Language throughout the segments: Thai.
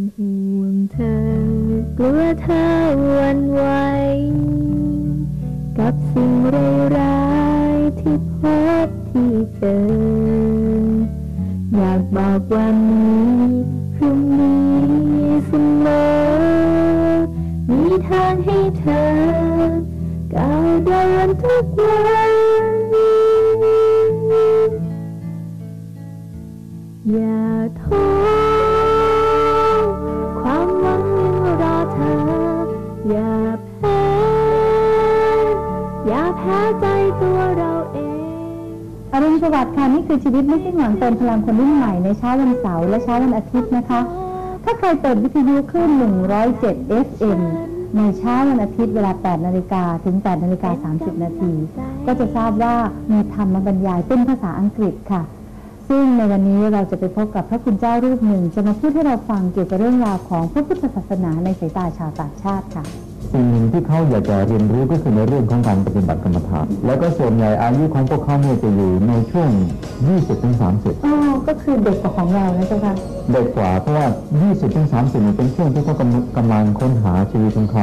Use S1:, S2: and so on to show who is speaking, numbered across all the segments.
S1: ห่วงเธอกลัวเธอหวั่นไหวกับสิ่งร้ายๆที่พบที่เจออยากบอกวันนี้พรุ่งนี้เสมอมีทางให้เธอก้าวเดินทุกวันอย่าท้อความหวังยังรอเธออย่าแพ้ใจตัวเราเอง
S2: อรุณสวัสดิ์ค่ะนี่คือชีวิตไม่สิ้นหวังเติมพลังคนรุ่นใหม่ในเช้าวันเสาร์และเช้าวันอาทิตย์นะคะถ้าใครเปิดวิทยุคลื่น107 FM ในเช้าวันอาทิตย์เวลา 8 นาฬิกาถึง 8 นาฬิกา 30 นาทีก็จะทราบว่ามีธรรมบรรยายเป็นภาษาอังกฤษค่ะซึ่งในวันนี้เราจะไปพบกับพระคุณเจ้ารูปหนึ่งจะมาพูดให้เราฟังเกี่ยวกับเรื่องราวของพระพุทธศาสนาในสายตาชาวต่างชาติค่ะ
S3: สิ่งหนึ่งที่เขาอยากจะเรียนรู้ก็คือในเรื่องของการปฏิบัติกรรมฐานแล้วก็ส่วนใหญ่อายุของพวกเขาเนี่ยจะอยู่ในช่วง 20-30
S2: ก็คือเด็กกว่าของเรานะเจ้าค่ะ
S3: เด็กกว่าเพราะว่า 20-30 เนี่ยเป็นช่วงที่เขากำลังค้นหาชีวิตของเขา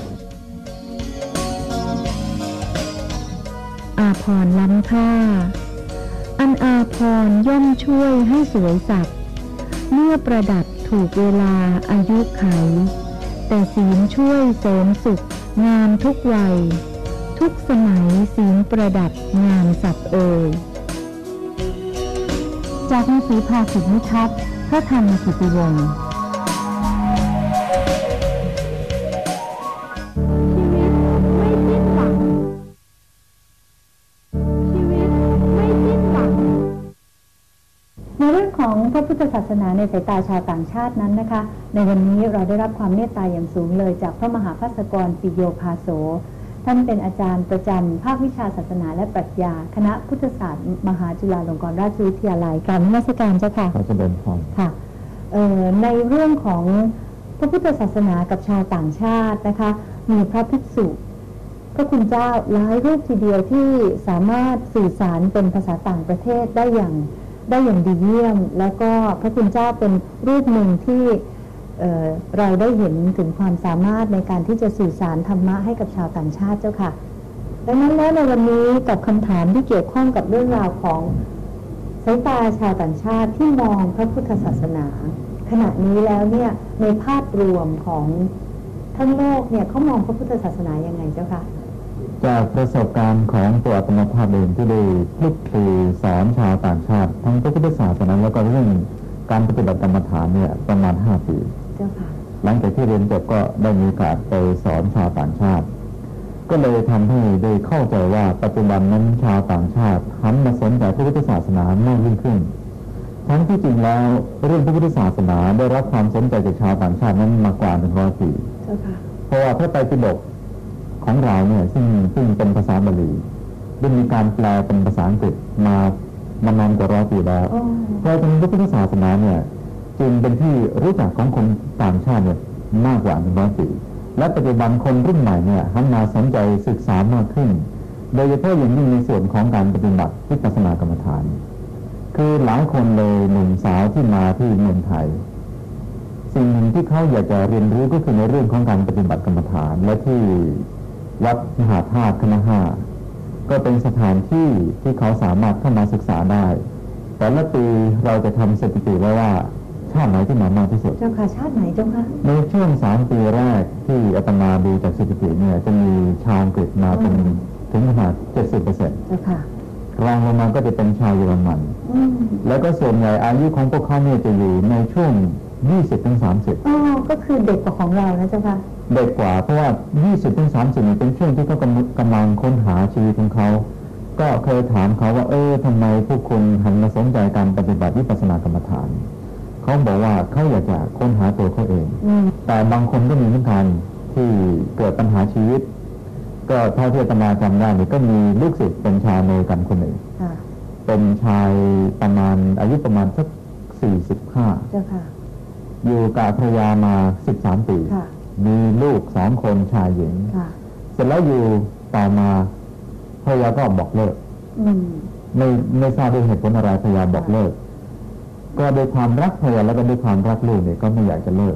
S1: อาภรณ์ล้ำค่าอันอาภรณ์ย่อมช่วยให้สวยสับเมื่อประดับถูกเวลาอายุไขแต่ศีลช่วยเสริมสุขงามทุกวัยทุกสมัยศีลประดับงามสับเอ่ย
S2: จากหนังสือภาษิตนิทัศน์พระธรรมกิติวงศ์ในเรื่องของพระพุทธศาสนาในสายตาชาวต่างชาตินั้นนะคะในวันนี้เราได้รับความเมตตาอย่างสูงเลยจากพระมหาภัสกรปิโยภาโสท่านเป็นอาจารย์ประจำภาควิชาศาสนาและปรัชญาคณะพุทธศาสตร์มหาจุฬาลงกรณราชวิทยาลัยกราบนมัสการเจ้าค่ะ
S3: ขอเจริญพร
S2: ค่ะในเรื่องของพระพุทธศาสนากับชาวต่างชาตินะคะมีพระภิกษุพระคุณเจ้าหลายรูปทีเดียวที่สามารถสื่อสารเป็นภาษาต่างประเทศได้อย่างดีเยี่ยมแล้วก็พระคุณเจ้าเป็นรูปหนึ่งที่เราได้เห็นถึงความสามารถในการที่จะสื่อสารธรรมะให้กับชาวต่างชาติเจ้าค่ะดังนั้นแล้วในวันนี้กับคำถามที่เกี่ยวข้องกับเรื่องราวของสายตาชาวต่างชาติที่มองพระพุทธศาสนาขณะนี้แล้วเนี่ยในภาพรวมของทั้งโลกเนี่ยเขามองพระพุทธศาสนายังไงเจ้าค่ะ
S3: จากประสบการณ์ของตัวอาตมาภาพเองที่ได้คลุกคลีสอนชาวต่างชาติทั้งพระพุทธศาสนาแล้วก็เรื่องการปฏิบัติกรรมฐานเนี่ยประมาณ5 ปีหลังจากที่เรียนจบก็ได้มีโอกาสไปสอนชาวต่างชาติก็เลยทำให้ได้เข้าใจว่าปัจจุบันนั้นชาวต่างชาติหันมาสนใจพระพุทธศาสนามากยิ่งขึ้นทั้งที่จริงแล้วเรื่องพระพุทธศาสนาได้รับความสนใจจากชาวต่างชาตินั้นมากว่า100 ปีเพราะว่าพระไตรปิฎกของเราเนี่ยซึ่งเป็นภาษาบาลีได้มีการแปลเป็นภาษาอังกฤษมานานกว่า100 ปีแล้วเพราะฉะนั้นพระพุทธศาสนาเนี่ยจึงเป็นที่รู้จักของคนต่างชาติเนี่ยมากกว่า100 ปีและปัจจุบันคนรุ่นใหม่เนี่ยหันมาสนใจศึกษามากขึ้นโดยเฉพาะอย่างยิ่งในส่วนของการปฏิบัติวิปัสสนากรรมฐานคือหลายคนเลยหนุ่มสาวที่มาที่เมืองไทยสิ่งหนึ่งที่เขาอยากจะเรียนรู้ก็คือในเรื่องของการปฏิบัติกรรมฐานและที่วัดมหาธาตุคณะ5ก็เป็นสถานที่ที่เขาสามารถเข้ามาศึกษาได้แต่ละปีเราจะทำสถิติไว้ว่าชาติไหนที่มามากที่สุด
S2: เจ้าค่ะชาติไหนเจ้าค่ะ
S3: ในช่วง3 ปีแรกที่อาตมาดูจากสถิติเนี่ยจะมีชาวอังกฤษมาเป็นถึงขนาด 70%
S2: เจ้าค่ะ
S3: รองลงมาก็จะเป็นชาวเยอรมันแล้วก็ส่วนใหญ่อายุของพวกเขาเนี่ยจะอยู่ในช่วง 20-30
S2: ก็คือเด็กกว่าของเรานะเจ้าค่ะ
S3: เด็กกว่าเพราะว่า 20-30 เป็นช่วงที่เขากำลังค้นหาชีวิตของเขาก็เคยถามเขาว่าทำไมพวกคุณหันมาสนใจการปฏิบัติวิปัสสนากรรมฐานเขาบอกว่าเขาอยากจะค้นหาตัวเขาเองแต่บางคนก็มีเหมือนกันที่เกิดปัญหาชีวิตก็เท่าที่อาตมาจำได้เนี่ยก็มีลูกศิษย์เป็นชาวอเมริกันคนหนึ่งเป็นชายประมาณอายุประมาณสัก45อยู่กับภรรยามา13 ปีมีลูก2 คนชายหญิงเสร็จแล้วอยู่ต่อมาภรรยาก็บอกเลิกไม่ทราบด้วยเหตุผลอะไรภรรยาบอกเลิกก็ด้วยความรักภรรยาแล้วก็ด้วยความรักลูกเนี่ยก็ไม่อยากจะเลิก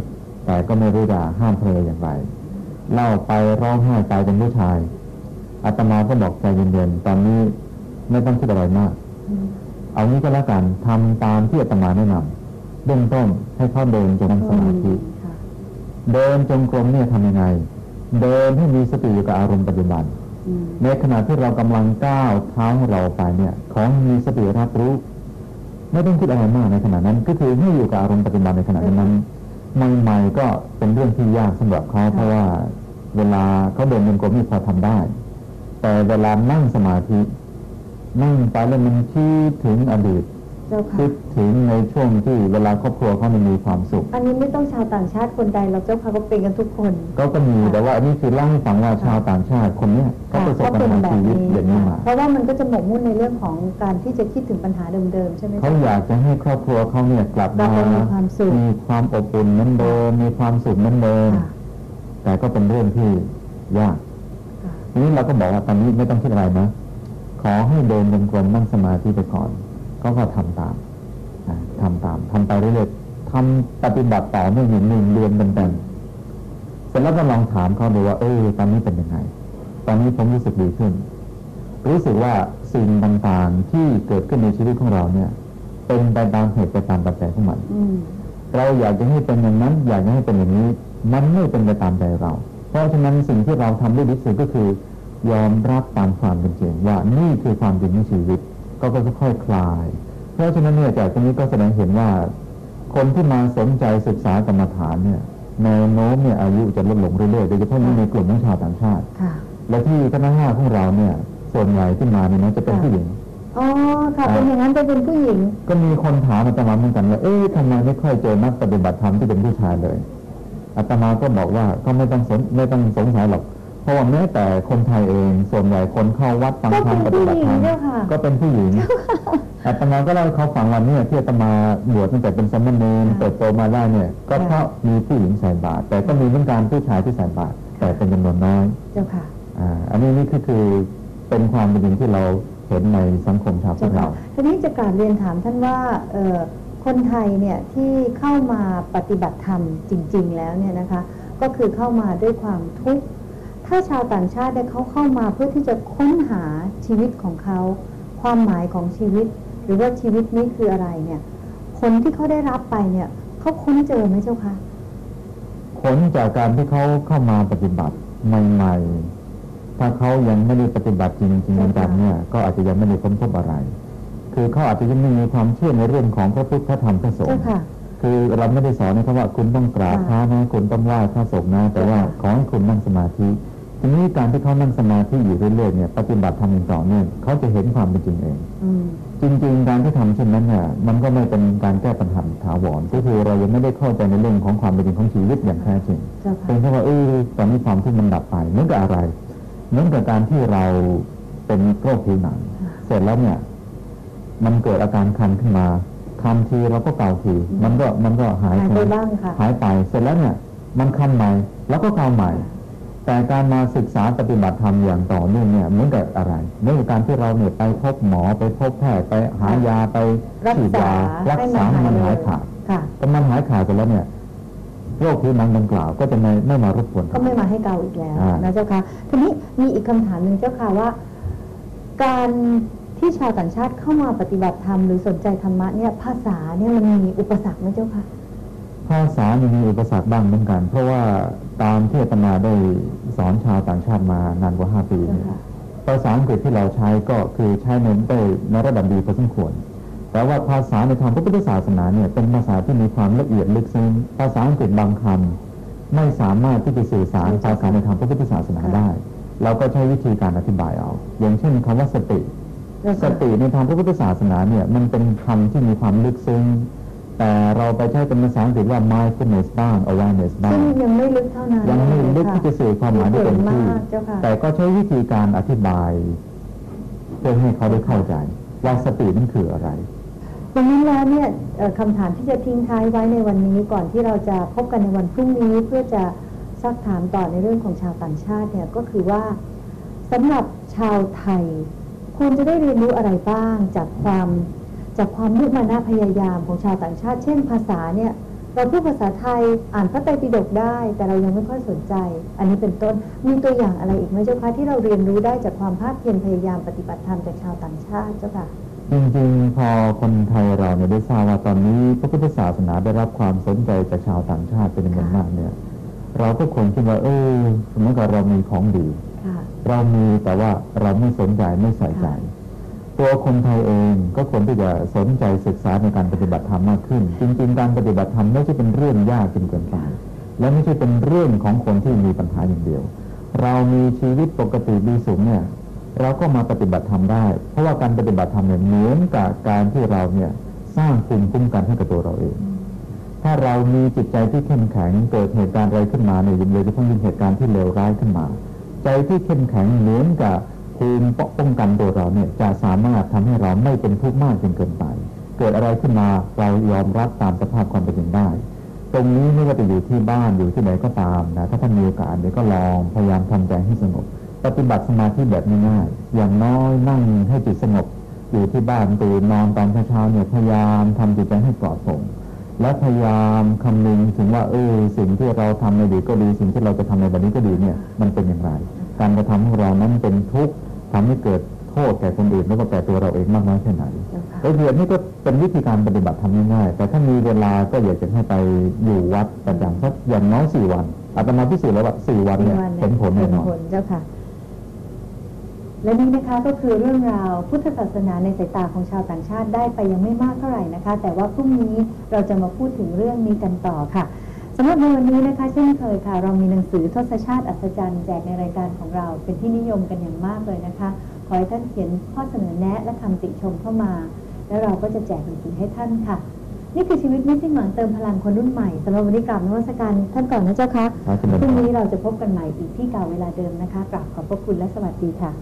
S3: แต่ก็ไม่รู้จะห้ามภรรยาอย่างไรเล่าไปร้องไห้ไปเป็นผู้ชายอาตมาก็บอกใจเย็นๆตอนนี้ไม่ต้องคิดอะไรมากเอางี้ก็แล้วกันทำตามที่อาตมาแนะนำเบื้องต้นให้เขาเดินจงนั่งสมาธิเดินจงกรมเนี่ยทำยังไงเดินให้มีสติอยู่กับอารมณ์ปัจจุบันในขณะที่เรากำลังก้าวเท้าให้เราไปเนี่ยของมีสติรับรู้ไม่ต้องคิดอะไรมากในขณะนั้นก็คือให้อยู่กับอารมณ์ปัจจุบันในขณะนั้นใหม่ๆก็เป็นเรื่องที่ยากสำหรับเขาเพราะว่าเวลาเขาเดินจงกรมนี่พอทำได้แต่เวลานั่งสมาธินั่งไปแล้วมันคิดถึงอดีตคิดถึงในช่วงที่เวลาครอบครัวเขามีความสุข
S2: อันนี้ไม่ต้องชาวต่างชาติคนใดเราเจ้าค่ะก็เป็นกันทุกคน
S3: ก็มีแต่ว่าอันนี้คือเล่าให้ฟังว่าชาวต่างชาติคนนี้เขาประสบปัญหาชีวิตอย่างนี้มา
S2: เพราะว่ามันก็จะหมกมุ่นในเรื่องของการที่จะคิดถึงปัญหาเดิมๆใช่ไหม
S3: เขาอยากจะให้ครอบครัวเขาเนี่ยกลับมามีความอบอุ่นเหมือนเดิมมีความสุขเหมือนเดิมแต่ก็เป็นเรื่องที่ยากทีนี้เราก็บอกว่าตอนนี้ไม่ต้องคิดอะไรนะขอให้เดินจงกรมนั่งสมาธิไปก่อนก็ทำตามทำไปเรื่อยๆทำปฏิบัติต่อเนื่อง1 เดือนเป็นเสร็จแล้วก็ลองถามเขาดูว่าตอนนี้เป็นยังไงตอนนี้ผมรู้สึกดีขึ้นรู้สึกว่าสิ่งต่างๆที่เกิดขึ้นในชีวิตของเราเนี่ยเป็นไปตามเหตุไปตามปัจจัยของมันเราอยากจะให้เป็นอย่างนั้นอยากจะให้เป็นอย่างนี้มันไม่เป็นไปตามใจเราเพราะฉะนั้นสิ่งที่เราทำได้ดีที่สุดก็คือยอมรับตามความเป็นจริงว่านี่คือความจริงในชีวิตก็ค่อยๆคลายเพราะฉะนั้นเนี่ยจากตรงนี้ก็แสดงเห็นว่าคนที่มาสนใจศึกษากรรมฐานเนี่ยแนวโน้มเนี่ยอายุจะลดลงเรื่อยๆโดยเฉพาะในกลุ่มของชาวต่างชาติและที่คณะ5ของเราเนี่ยส่วนใหญ่ที่มาเนี่ยจะเป็นผู้หญิง
S2: อ๋อค่ะเป็นอย่างนั้นจะเป็นผู้หญิง
S3: ก็มีคนถามอาตมาเหมือนกันว่าทำไมไม่ค่อยเจอนักปฏิบัติธรรมที่เป็นผู้ชายเลยอาตมาก็บอกว่าก็ไม่ต้องสงสัยหรอกเพราะว่าแม้แต่คนไทยเองส่วนใหญ่คนเข้าวัดฟังธรรมปฏิบัติธรรมก็เป็นผู้หญิงอาตมาก็เล่าเขาฟังว่าเนี่ยที่อาตมาบวชตั้งแต่เป็นสามเณรเติบโตมาได้เนี่ยก็เพราะมีผู้หญิงใส่บาตรแต่ก็มีเหมือนกันผู้ชายที่ใส่บาตรแต่เป็นจำนวนน้อย
S2: เจ้าค่ะ
S3: อันนี้นี่คือเป็นความเป็นจริงที่เราเห็นในสังคมชาวพุทธเรา
S2: ทีนี้จะกราบเรียนถามท่านว่าคนไทยเนี่ยที่เข้ามาปฏิบัติธรรมจริงๆแล้วเนี่ยนะคะก็คือเข้ามาด้วยความทุกข์ถ้าชาวต่างชาติเนี่ยเขาเข้ามาเพื่อที่จะค้นหาชีวิตของเขาความหมายของชีวิตหรือว่าชีวิตนี้คืออะไรเนี่ยผลที่เขาได้รับไปเนี่ยเขาค้นเจอไหมเจ้าคะ
S3: ผลจากการที่เขาเข้ามาปฏิบัติใหม่ๆถ้าเขายังไม่ได้ปฏิบัติจริงๆจังๆเนี่ยก็อาจจะยังไม่ได้ค้นพบอะไรคือเขาอาจจะยังไม่มีความเชื่อในเรื่องของพระพุทธพระธรรมพระสงฆ์คือเราไม่ได้สอนนะครับว่าคุณต้องกราบพระนะคุณต้องไหว้พระสงฆ์นะแต่ว่าขอให้คุณนั่งสมาธิทีนี้การที่เขานั่งสมาธิอยู่เรื่อยๆเนี่ยปฏิบัติทำอย่างต่อเนื่องเขาจะเห็นความเป็นจริงเองจริงๆการที่ทำเช่นนั้นเนี่ยมันก็ไม่เป็นการแก้ปัญหาถาวรก็คือเรายังไม่ได้เข้าใจในเรื่องของความเป็นจริงของชีวิตอย่างแท้จริงเป็นแค่ว่าตอนนี้ความที่มันดับไปเหมือนกับอะไรเหมือนกับการที่เราเป็นโรคผิวหนังเสร็จแล้วเนี่ยมันเกิดอาการคันขึ้นมาคันทีเราก็เกาทีมันก็หาย
S2: ไปบ้างค่ะ
S3: หายไปเสร็จแล้วเนี่ยมันคันใหม่แล้วก็เกาใหม่แต่การมาศึกษาปฏิบัติธรรมอย่างต่อเนื่องเนี่ยเหมือนกับอะไรเหมือนกับการที่เราเนี่ยไปพบหมอไปพบแพทย์ไปหายาไปฉีดยารักษามันหายขาดแต่มันหายขาดไปแล้วเนี่ยโรคผิวหนังดังกล่าวก็จะไม่มารบกวน
S2: ก็ไม่มาให้เกาอีกแล้วนะเจ้าค่ะทีนี้มีอีกคำถามหนึ่งเจ้าค่ะว่าการที่ชาวต่างชาติเข้ามาปฏิบัติธรรมหรือสนใจธรรมะเนี่ยภาษาเนี่ยมันมีอุปสรรคไหมเจ้าค่ะ
S3: ภาษามีอุปสรรคบ้างเหมือนกันเพราะว่าตามที่อาตมาได้สอนชาวต่างชาติมานานกว่า5 ปีภาษาอังกฤษที่เราใช้ก็คือใช้ในระดับดีพอสมควรแต่ว่าภาษาในทางพระพุทธศาสนาเนี่ยเป็นภาษาที่มีความละเอียดลึกซึ้งภาษาอังกฤษบางคำไม่สามารถที่จะสื่อสารภาษาในทางพระพุทธศาสนาได้เราก็ใช้วิธีการอธิบายเอาอย่างเช่นคำว่าสติในทางพระพุทธศาสนาเนี่ยมันเป็นคำที่มีความลึกซึ้งแต่เราไปใช้เป็นภาษาอังกฤษว่า mindfulness บ้าง awareness บ้าง
S2: ซึ่งยังไม่ลึกเท่านั้น
S3: ยังไม่ลึกที่จะสื่อความหมายได้เต็มที่แต่ก็ใช้วิธีการอธิบายเพื่อให้เขาได้เข้าใจว่าสตินั้นคืออะไร
S2: ดังนั้นแล้วเนี่ยคำถามที่จะทิ้งท้ายไว้ในวันนี้ก่อนที่เราจะพบกันในวันพรุ่งนี้เพื่อจะซักถามต่อในเรื่องของชาวต่างชาติเนี่ยก็คือว่าสำหรับชาวไทยควรจะได้เรียนรู้อะไรบ้างจากความมุมานะพยายามของชาวต่างชาติเช่นภาษาเนี่ยเราพูดภาษาไทยอ่านพระไตรปิฎกได้แต่เรายังไม่ค่อยสนใจอันนี้เป็นต้นมีตัวอย่างอะไรอีกไหมเจ้าคะที่เราเรียนรู้ได้จากความภาคเพียรพยายามปฏิบัติธรรมจากชาวต่างชาติเจ้าค่ะ
S3: จริงๆพอคนไทยเราเนี่ยได้ทราบว่าตอนนี้พระพุทธศาสนาได้รับความสนใจจากชาวต่างชาติเป็นจำนวนมากเนี่ยเราก็ควรคิดว่าสมมติว่าเรามีของดีเรามีแต่ว่าเราไม่สนใจไม่ใส่ใจตัวคนไทยเองก็ควรที่จะสนใจศึกษาในการปฏิบัติธรรมมากขึ้นจริงๆการปฏิบัติธรรมไม่ใช่เป็นเรื่องยากจนเกินไปและไม่ใช่เป็นเรื่องของคนที่มีปัญหาอย่างเดียวเรามีชีวิตปกติดีสุขเนี่ยเราก็มาปฏิบัติธรรมได้เพราะว่าการปฏิบัติธรรมเนี่ยเหมือนกับการที่เราเนี่ยสร้างภูมิคุ้มกันให้กับตัวเราเองถ้าเรามีจิตใจที่เข้มแข็งเกิดเหตุการณ์อะไรขึ้นมาเนี่ยโดยเฉพาะยิ่งเหตุการณ์ที่เลวร้ายขึ้นมาใจที่เข้มแข็งเหมือนกับภูมิป้องกันตัวเราเนี่ยจะสามารถทำให้เราไม่เป็นทุกข์มากจนเกินไปเกิดอะไรขึ้นมาเรายอมรับตามสภาพความเป็นจริงได้ตรงนี้ไม่ว่าจะอยู่ที่บ้านอยู่ที่ไหนก็ตามนะถ้าท่านมีโอกาสเดี๋ยวก็ลองพยายามทำใจให้สงบปฏิบัติสมาธิแบบง่ายๆอย่างน้อยนั่งให้จิตสงบอยู่ที่บ้านตื่นนอนตอนเช้าๆเนี่ยพยายามทำจิตใจให้ปลอดโปร่งและพยายามคำนึงถึงว่าสิ่งที่เราทำในอดีตก็ดีสิ่งที่เราจะทำในบัดนี้ก็ดีเนี่ยมันเป็นอย่างไรการกระทำของเรานั้นเป็นทุกข์ทำให้เกิดโทษแก่คนอื่นแล้วก็แก่ตัวเราเองมากน้อยแค่ไหนเรื่องนี้ก็เป็นวิธีการปฏิบัติทำง่ายๆแต่ถ้ามีเวลาก็อยากจะให้ไปอยู่วัดประจำสักอย่างน้อย4 วันอาตมาพิสูจน์แล้วว่า4 วันเนี่ยเห็นผลแน่นอน
S2: เจ้าค่ะและนี่นะคะก็คือเรื่องราวพุทธศาสนาในสายตาของชาวต่างชาติได้ไปยังไม่มากเท่าไหร่นะคะแต่ว่าพรุ่งนี้เราจะมาพูดถึงเรื่องนี้กันต่อค่ะสำหรับในวันนี้นะคะเช่นเคยค่ะเรามีหนังสือทศชาติอัศจรรย์แจกในรายการของเราเป็นที่นิยมกันอย่างมากเลยนะคะขอให้ท่านเขียนข้อเสนอแนะและคำติชมเข้ามาแล้วเราก็จะแจกหนังสือให้ท่านค่ะนี่คือชีวิตไม่สิ้นหวังเติมพลังคนรุ่นใหม่สำหรับวันนี้กราบนมัสการท่านก่อนนะเจ้าคะพรุ่งนี้เราจะพบกันใหม่อีกที่เก่าเวลาเดิมนะคะกราบขอบพระคุณและสวัสดีค่ะ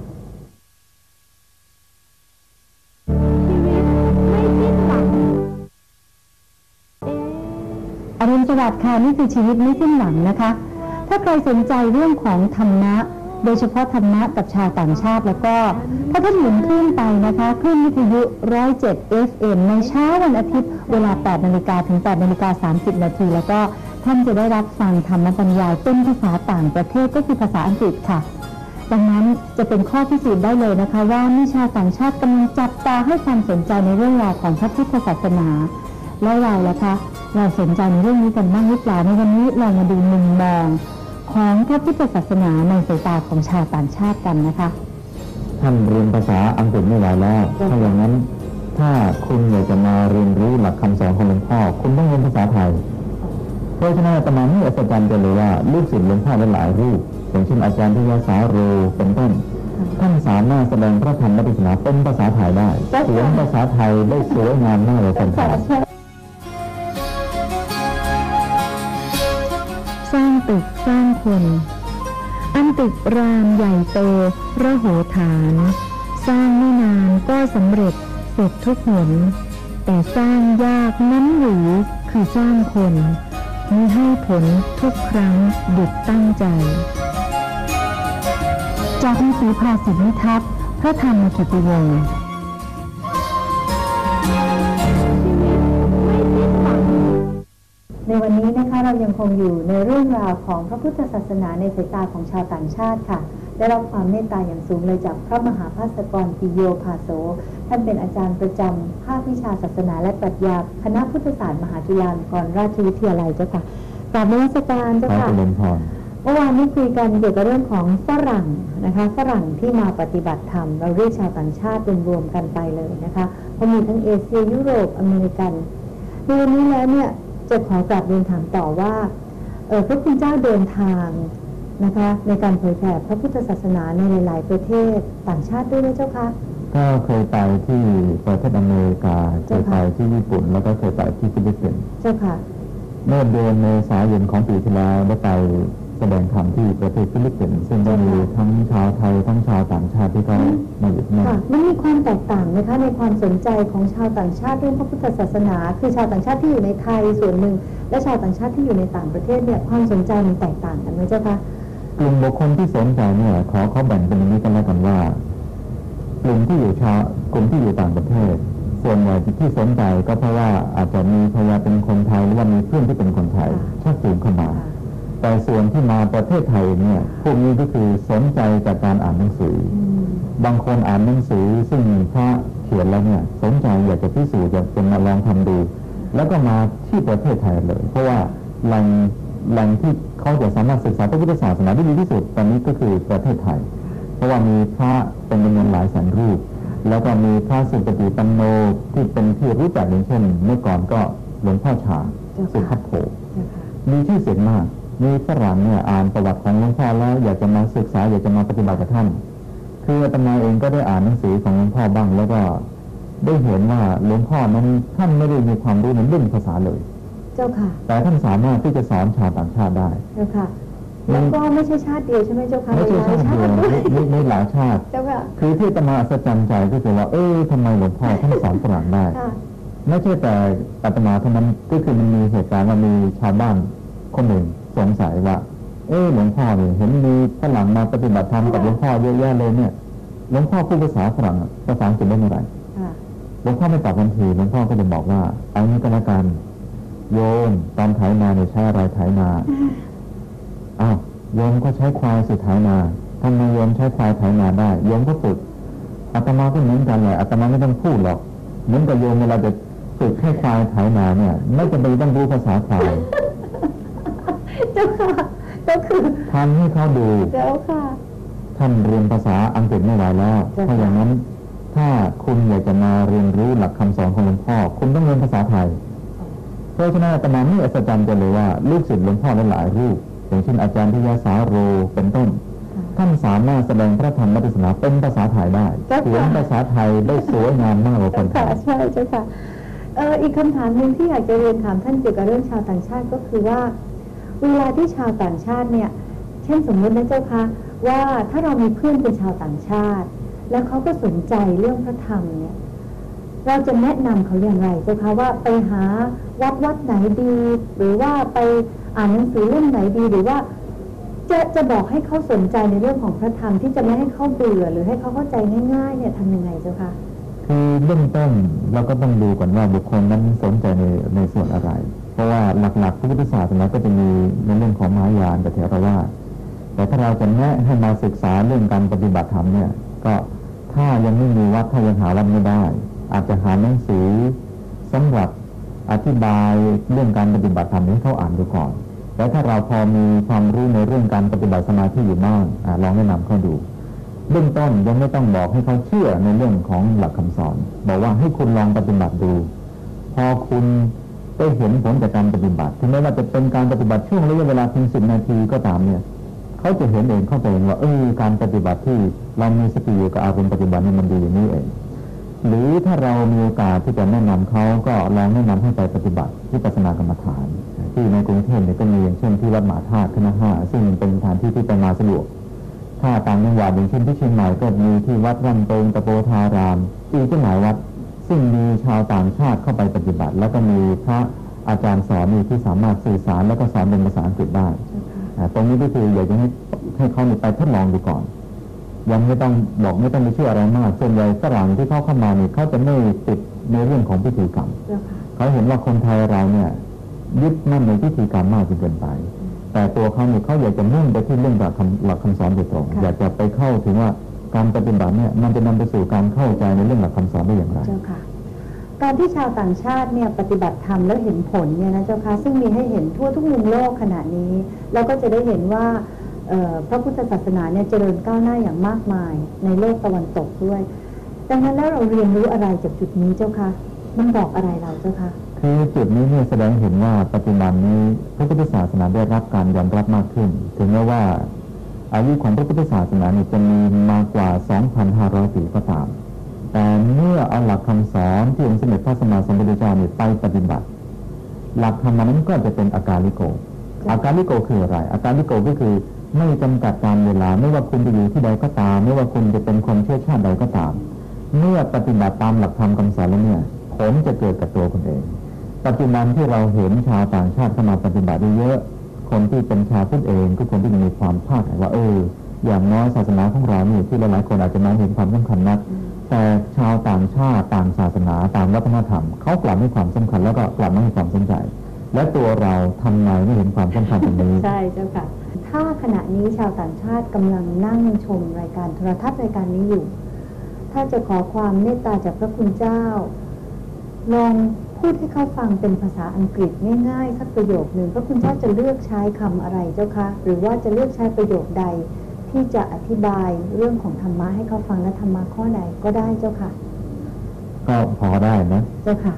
S2: อรุณสวัสดิ์ค่ะนี่คือชีวิตไม่สิ้นหวังนะคะถ้าใครสนใจเรื่องของธรรมะโดยเฉพาะธรรมะกับชาวต่างชาติแล้วก็ถ้าท่านหมุนคลื่นไปนะคะคลื่นวิทยุ107 FM ในเช้าวันอาทิตย์เวลา 8 นาฬิกาถึง 8 นาฬิกา 30 นาทีแล้วก็ท่านจะได้รับฟังธรรมบรรยายเป็นภาษาต่างประเทศก็คือภาษาอังกฤษค่ะดังนั้นจะเป็นข้อพิสูจน์ได้เลยนะคะว่ามีชาวต่างชาติกำลังจับตาให้ความสนใจในเรื่องราวของพระพุทธศาสนาและเราล่ะคะเราสนใจในเรื่องนี้กันบ้างหรือเปล่าในวันนี้เรามาดูมุมมองของพระพุทธศาสนาในสายตาของชาวต่างชาติกันนะคะ
S3: ท่านเรียนภาษาอังกฤษไม่ไหวแล้วถ้าอย่างนั้นถ้าคุณอยากจะมาเรียนรู้หลักคำสอนของหลวงพ่อคุณต้องเรียนภาษาไทยเพราะฉะนั้นอาตมาไม่อัศจรรย์เลยว่าลูกศิษย์หลวงพ่อหลายรูปอย่างเช่นอาจารย์ทิยาสาโรเป็นต้นท่านสามารถแสดงพระธรรมเทศนาเป็นภาษาไทยได้เขียนภาษาไทยได้สวยงามมากเลยคนไทย
S1: สร้างตึกสร้างคนอันตึกรามใหญ่โตระโหฐานสร้างไม่นานก็สำเร็จเสร็จทุกหนแต่สร้างยากนั้นหรือคือสร้างคนมีให้ผลทุกครั้งดุจตั้งใจจากหนังสือภาษิตนิทัศน์พระธรรมกิติวงศ์
S2: ในวันนี้นะคะเรายังคงอยู่ในเรื่องราวของพระพุทธศาสนาในสายตาของชาวต่างชาติค่ะได้รับความเมตตาอย่างสูงเลยจากพระมหาภาสกรปิโยภาโสท่านเป็นอาจารย์ประจำภาควิชาศาสนาและปรัชญาคณะพุทธศาสตร์มหาจุฬาลงกรณราชวิทยาลัยเจ้าค่ะกราบนมัสการเจ้าค่ะเมื่อวานนี้คุยกันเกี่ยวกับเรื่องของฝรั่งนะคะฝรั่งที่มาปฏิบัติธรรมเราเรียกชาวต่างชาติรวมๆกันไปเลยนะคะเพราะมีทั้งเอเชียยุโรปอเมริกันในวันนี้แล้วเนี่ยจะขอกลับเรียนถามต่อว่าพระคุณเจ้าเดินทางนะคะในการเผยแผ่พระพุทธศาสนาในหลายๆประเทศต่างชาติด้วยไหมเจ้าคะ
S3: ก็เคยไปที่ประเทศอเมริกาเคยไปที่ญี่ปุ่นแล้วก็เคยไปที่ฟิลิปปินส์
S2: เจ้าค่ะ
S3: เมื่อเดือนเมษายนของปีที่แล้วได้ไปแสดงธรรมที่ประเทศฟิลิปปินส์ซึ่งได้มีทั้งชาวไทยทั้งชาวต่างชาติที่เขามาอยู่นั่น
S2: มันมีความแตกต่างไหมคะในความสนใจของชาวต่างชาติเรื่องพระพุทธศาสนาคือชาวต่างชาติที่อยู่ในไทยส่วนหนึ่งและชาวต่างชาติที่อยู่ในต่างประเทศเนี่ยความสนใจมันแตกต่างกันไหมเจ้าคะ
S3: กลุ่มบุคคลที่สนใจเนี่ยขอเขาแบ่งเป็นอย่างนี้กันแล้วกันว่ากลุ่มที่อยู่ต่างประเทศส่วนใหญ่ที่สนใจก็เพราะว่าอาจจะมีภรรยาเป็นคนไทยหรือว่ามีเพื่อนที่เป็นคนไทยชักจูงเข้ามาแต่ส่วนที่มาประเทศไทยเนี่ยพวกนี้ก็คือสนใจจากการอ่านหนังสือบางคนอ่านหนังสือซึ่งพระเขียนแล้วเนี่ยสนใจอยากจะพิสูจน์อยากจะมาลองทำดูแล้วก็มาที่ประเทศไทยเลยเพราะว่าแหล่งที่เขาจะสามารถศึกษาพระพุทธศาสนาได้ดีที่สุดตอนนี้ก็คือประเทศไทยเพราะว่ามีพระเป็นจำนวนหลายแสนรูปแล้วก็มีพระสุปฏิปันโนที่เป็นที่รู้จักอย่างเช่นเมื่อก่อนก็หลวงพ่อชาสุภัทโธมีชื่อเสียงมากมีฝรั่งเนี่ยอ่านประวัติของหลวงพ่อแล้วอยากจะมาศึกษาอยากจะมาปฏิบัติกับท่านคืออาตมาเองก็ได้อ่านหนังสือของหลวงพ่อบ้างแล้วก็ได้เห็นว่าหลวงพ่อนั้นท่านไม่ได้มีความรู้ในเรื่องภาษาเลย
S2: เจ้าค่ะ
S3: แต่ท่านสามารถที่จะสอนชาวต่างชาติได้
S2: เจ้าค่ะแล้วก็ไม่ใช่ชาติเดียวใช่ไหมเจ้าค่ะ
S3: ไม่ใช่ชาติเดียวมีหลายชาติ
S2: เจ้าค่ะ
S3: คือที่อาตมาอัศจรรย์ใจก็คือว่าทำไมหลวงพ่อท่านสอนฝรั่งได้ไม่ใช่แต่อาตมาเท่านั้นก็คือมันมีเหตุการณ์ว่ามีชาวบ้านคนหนึ่งสงสัยว่าหลวงพ่อเนี่ยเห็นมีฝรั่งมาปฏิบัติธรรมกับหลวงพ่อเยอะแยะเลยเนี่ยหลวงพ่อพูดภาษาฝรั่งภาษาอังกฤษได้เมื่อไหร่หลวงพ่อไม่ตอบทันทีหลวงพ่อก็จะบอกว่าเอางี้ก็แล้วกันโยมตอนไถนาเนี่ยใช้อะไรไถนาโยมก็ใช้ควายสิไถนาทำไมโยมใช้ควายไถนาได้โยมก็ฝึกอาตมาก็เหมือนกันแหละอาตมาไม่ต้องพูดหรอกเหมือนกับโยมเวลาจะฝึกให้ควายไถนาเนี่ยไม่จำเป็นต้องรู้ภาษาควาย
S2: เจ้าค่ะก็คือ
S3: ทำให้เขาดู
S2: เจ้าค่ะ
S3: ท่านเรียนภาษาอังกฤษไม่ไหวแล้วเพราะอย่างนั้นถ้าคุณอยากจะมาเรียนรู้หลักคำสอนของหลวงพ่อคุณต้องเรียนภาษาไทยเพราะฉะนั้นอาตมาไม่อัศจรรย์ใจเลยว่าลูกศิษย์หลวงพ่อหลายรูปอย่างเช่นอาจารย์ทิยาสาโรเป็นต้นท่านสามารถแสดงพระธรรมเทศนาเป็นภาษาไทยได้เขียนภาษาไทยได้สวยงามมากกว่าคนไทย
S2: ใช่เจ้าค่ะอีกคำถามหนึ่งที่อยากจะเรียนถามท่านเกี่ยวกับเรื่องชาวต่างชาติก็คือว่าเวลาที่ชาวต่างชาติเนี่ยเช่นสมมตินะเจ้าค่ะว่าถ้าเรามีเพื่อนเป็นชาวต่างชาติแล้วเขาก็สนใจเรื่องพระธรรมเนี่ยเราจะแนะนำเขาอย่างไรเจ้าค่ะว่าไปหาวัดไหนดีหรือว่าไปอ่านหนังสือเล่มไหนดีหรือว่าจะบอกให้เขาสนใจในเรื่องของพระธรรมที่จะไม่ให้เขาเบื่อหรือให้เขาเข้าใจง่ายๆเนี่ยทำยังไงเจ้าค่ะ
S3: คือเบื้องต้นเราก็ต้องดูก่อนว่าบุคคลนั้นสนใจในส่วนอะไรเพราะว่าหลักๆพระพุทธศาสนาก็จะมีในเรื่องของมหายานกับเถรวาทแต่ถ้าเราจะแนะให้มาศึกษาเรื่องการปฏิบัติธรรมเนี่ยก็ถ้ายังไม่มีวัดถ้ายังหาวัดไม่ได้อาจจะหาหนังสือสำหรับอธิบายเรื่องการปฏิบัติธรรมนี้เขาอ่านดูก่อนแล้วถ้าเราพอมีความรู้ในเรื่องการปฏิบัติสมาธิอยู่บ้างลองแนะนำเขาดูเบื้องต้นยังไม่ต้องบอกให้เขาเชื่อในเรื่องของหลักคำสอนบอกว่าให้คุณลองปฏิบัติดูพอคุณได้เห็นผลจากการปฏิบัติถึงแม้ว่าจะเป็นการปฏิบัติช่วงระยะเวลาเพียง10 นาทีก็ตามเนี่ยเขาจะเห็นเองเข้าใจเองว่าการปฏิบัติที่เรามีสติอยู่กับอารมณ์ปฏิบัตินี่มันดีอย่างนี้เองหรือถ้าเรามีโอกาสที่จะแนะนำเขาก็ลองแนะนำให้ไปปฏิบัติวิปัสสนากรรมฐานที่ในกรุงเทพเนี่ยก็มีอย่างเช่นที่วัดมหาธาตุคณะ5ซึ่งเป็นสถานที่ที่ไปมาสะดวกถ้าต่างจังหวัดอย่างเช่นที่เชียงใหม่ก็มีที่วัดร่ำตรงตะโปธารามอีกหลายวัดซึ่งมีชาวต่างชาติเข้าไปปฏิบัติแล้วก็มีพระอาจารย์สอนที่สามารถสื่อสารแล้วก็สอนเป็นภาษาอังกฤษได้ตรงนี้ก็คืออยากจะให้เขาไปทดลองดูก่อนยังไม่ต้องบอกไม่ต้องไปเชื่ออะไรมากส่วนใหญ่ฝรั่งที่เข้ามาเนี่ยเขาจะไม่ติดในเรื่องของพิธีกรรมเขาเห็นว่าคนไทยเราเนี่ยยึดมั่นในพิธีกรรมมากจนเกินไปแต่ตัวเขาเนี่ยเขาอยากจะมุ่งไปที่เรื่องหลักคำสอนโดยตรงอยากจะไปเข้าถึงว่าการปฏิบัติเนี่ยมันจะนำไปสู่การเข้าใจในเรื่องหลักคำสอนได้อย่างไร
S2: เจ้าค่ะการที่ชาวต่างชาติเนี่ยปฏิบัติธรรมแล้วเห็นผลเนี่ยนะเจ้าค่ะซึ่งมีให้เห็นทั่วทุกมุมโลกขณะนี้เราก็จะได้เห็นว่าพระพุทธศาสนาเนี่ยเจริญก้าวหน้าอย่างมากมายในโลกตะวันตกด้วยดังนั้นแล้วเราเรียนรู้อะไรจากจุดนี้เจ้าค่ะมันบอกอะไรเราเจ้าค่ะ
S3: คือจุดนี้เนี่ยแสดงเห็นว่าปัจจุบันนี้พระพุทธศาสนาได้รับการยอมรับมากขึ้นถึงแม้ว่าอายุของพระพุทธศาสนาเนี่ยจะมีมากว่า 2,500 ปีก็ตามแต่เมื่อเอาหลักคำสอนที่องค์สมเด็จพระสัมมาสัมพุทธเจ้าเนี่ยไปปฏิบัติหลักธรรมนั้นก็จะเป็นอากาลิโกอาการลิโกคืออะไรอาการลิโกก็คือไม่จำกัดการเวลาไม่ว่าคุณจะอยู่ที่ใดก็ตามไม่ว่าคุณจะเป็นคนเชื้อชาติใดก็ตามเมื่อปฏิบัติตามหลักธรรมคำสอนแล้วเนี่ยผลจะเกิดกับตัวคุณเองปัจจุบันที่เราเห็นชาวต่างชาติเข้ามาปฏิบัติเยอะคนที่เป็นชาวพุทธเองทุกคนที่มีความภาคว่าอย่างน้อยศาสนาของเราเนี่ยที่หลายๆคนอาจจะมองเห็นความสำคัญนักแต่ชาวต่างชาติต่างศาสนาต่างวัฒนธรรมเขากลับให้ความสำคัญแล้วก็กลับไม่ให้ความสนใจและตัวเราทำไมไม่เห็นความสำคัญตรงนี้
S2: ใช่เจ้าค่ะถ้าขณะนี้ชาวต่างชาติกำลังนั่งชมรายการโทรทัศน์รายการนี้อยู่ถ้าจะขอความเมตตาจากพระคุณเจ้าลองพูดให้เขาฟังเป็นภาษาอังกฤษง่ายๆสักประโยคหนึ่งพระคุณเจ้าจะเลือกใช้คำอะไรเจ้าคะหรือว่าจะเลือกใช้ประโยคใดที่จะอธิบายเรื่องของธรรมะให้เขาฟังและธรรมะข้อใดก็ได้เจ้าค่ะ
S3: ก็พอได้นะ
S2: เจ้าค่ะ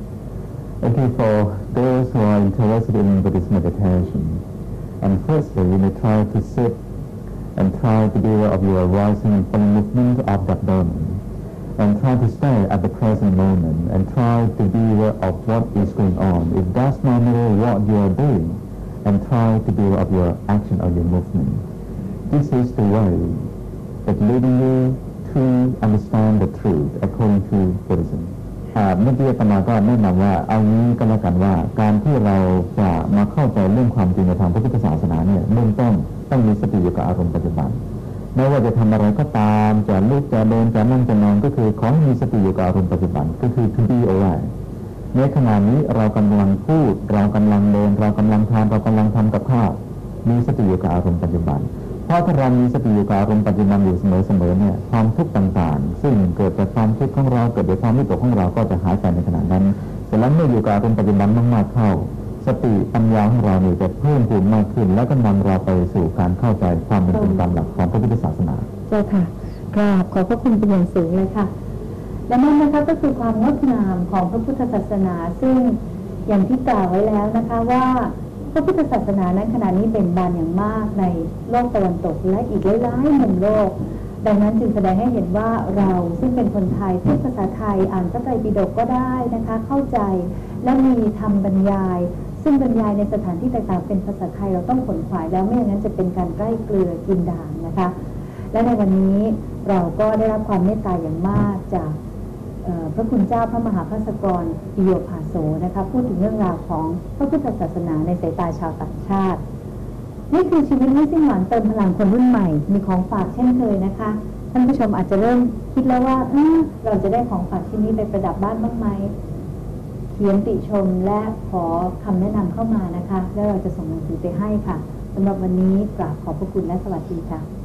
S3: Okay, for those who are interested in Buddhist meditation, and firstly, you may try to sit and try to be aware of your rising and falling movement of the abdomen, and try to stay at the present moment, and try to be aware of what is going on. If that's not know what you are doing, and try to be aware of your action or your movement. This is the way that leading you to understand the truth according to Buddhism. เมื่อกี้อาตมาก็แนะนำว่าเอางี้ก็แล้วกันว่าการที่เราจะมาเข้าใจเรื่องความจริงในทางพระพุทธศาสนาเนี่ยเบื้องต้นต้องมีสติอยู่กับอารมณ์ปัจจุบันไม่ว่าจะทำอะไรก็ตามจะลุกจะเดินจะนั่งจะนอนก็คือขอให้มีสติอยู่กับอารมณ์ปัจจุบันก็คือ to be aware ในขณะนี้เรากำลังพูดเรากำลังเดินเรากำลังทานเรากำลังทำกับข้าวมีสติอยู่กับอารมณ์ปัจจุบันเพราะถ้าเรามีสติอยู่กับอารมณ์ปัจจุบันอยู่เสมอๆเนี่ยความทุกข์ต่างๆซึ่งเกิดจากความทุกข์ของเราเกิดจากความวิตกของเราก็จะหายไปในขณะนั้นเสร็จแล้วเมื่ออยู่กับอารมณ์ปัจจุบันมากๆเข้าสติปัญญาของเราเนี่ยจะเพิ่มพูนมากขึ้นแล้วก็นำเราไปสู่การเข้าใจความเป็นจริงตามหลักของพระพุทธศาสนา
S2: เจ้าค่ะกราบขอบพระคุณเป็นอย่างสูงเลยค่ะและนั่นนะคะก็คือความงดงามของพระพุทธศาสนาซึ่งอย่างที่กล่าวไว้แล้วนะคะว่าพระพุทธศาสนานั้นขณะนี้เบ่งบานอย่างมากในโลกตะวันตกและอีกหลายๆมุมโลกดังนั้นจึงแสดงให้เห็นว่าเราซึ่งเป็นคนไทยพูดภาษาไทยอ่านพระไตรปิฎกก็ได้นะคะเข้าใจและมีธรรมบรรยายซึ่งบรรยายในสถานที่ต่างๆเป็นภาษาไทยเราต้องขนขวายแล้วไม่อย่างนั้นจะเป็นการใกล้เกลือกินด่างนะคะและในวันนี้เราก็ได้รับความเมตตาอย่างมากจากพระคุณเจ้าพระมหาภัสกรปิโยภาโสนะคะพูดถึงเรื่องราวของพระพุทธศาสนาในสายตาชาวต่างชาตินี่คือชีวิตไม่สิ้นหวังเติมพลังคนรุ่นใหม่มีของฝากเช่นเคยนะคะท่านผู้ชมอาจจะเริ่มคิดแล้วว่าเราจะได้ของฝากชิ้นนี้ไปประดับบ้านบ้างไหมเขียนติชมและขอคำแนะนำเข้ามานะคะแล้วเราจะส่งหนังสือไปให้ค่ะสำหรับวันนี้กราบขอบพระคุณและสวัสดีค่ะ